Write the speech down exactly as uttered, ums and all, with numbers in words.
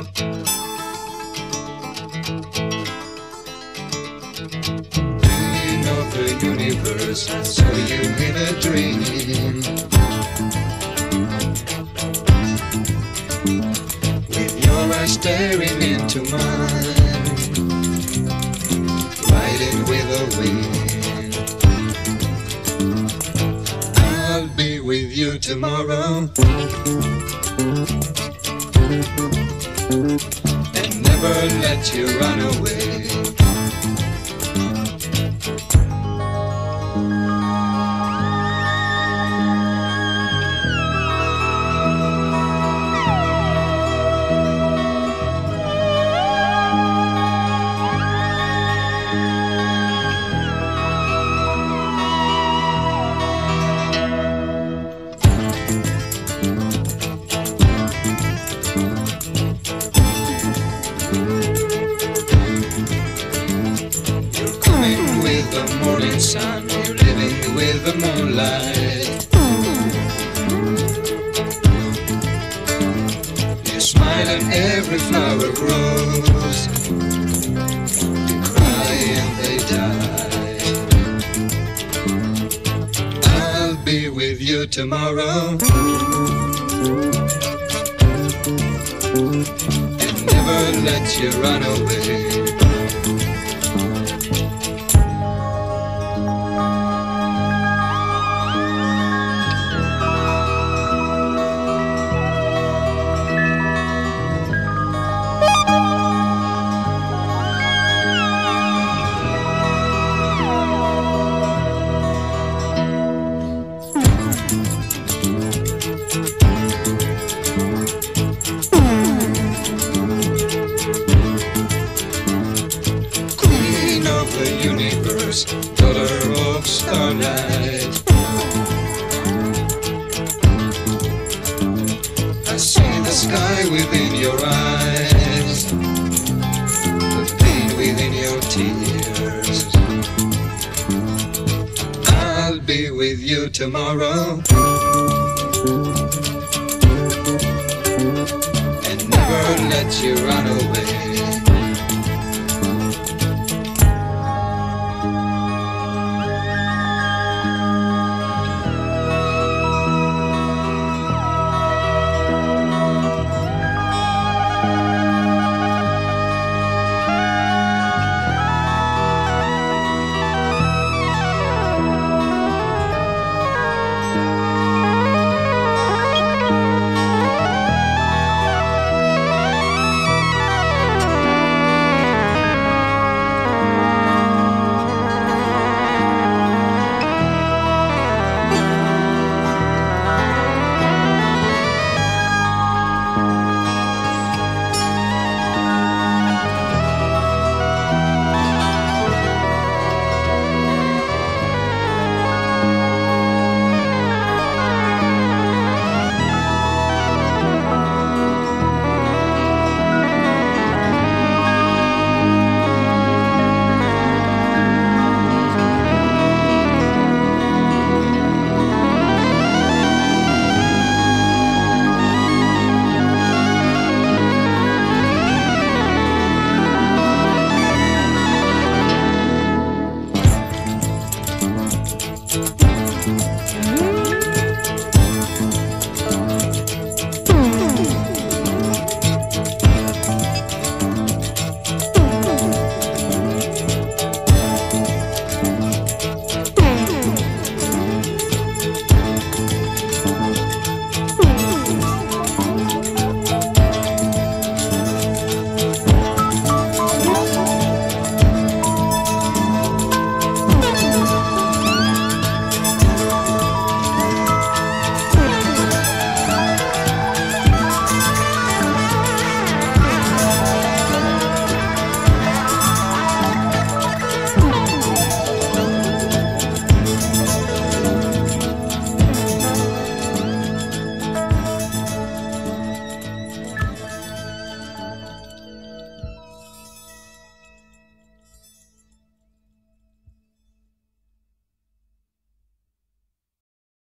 Queen of the universe, I saw you in a dream. With your eyes staring into mine, riding with the wind. I'll be with you tomorrow, and never let you run away. The morning sun, you're living with the moonlight. You smile and every flower grows. You cry and they die. I'll be with you tomorrow, and never let you run away. Universe, daughter of starlight. I see the sky within your eyes, the pain within your tears. I'll be with you tomorrow, and never let you run away.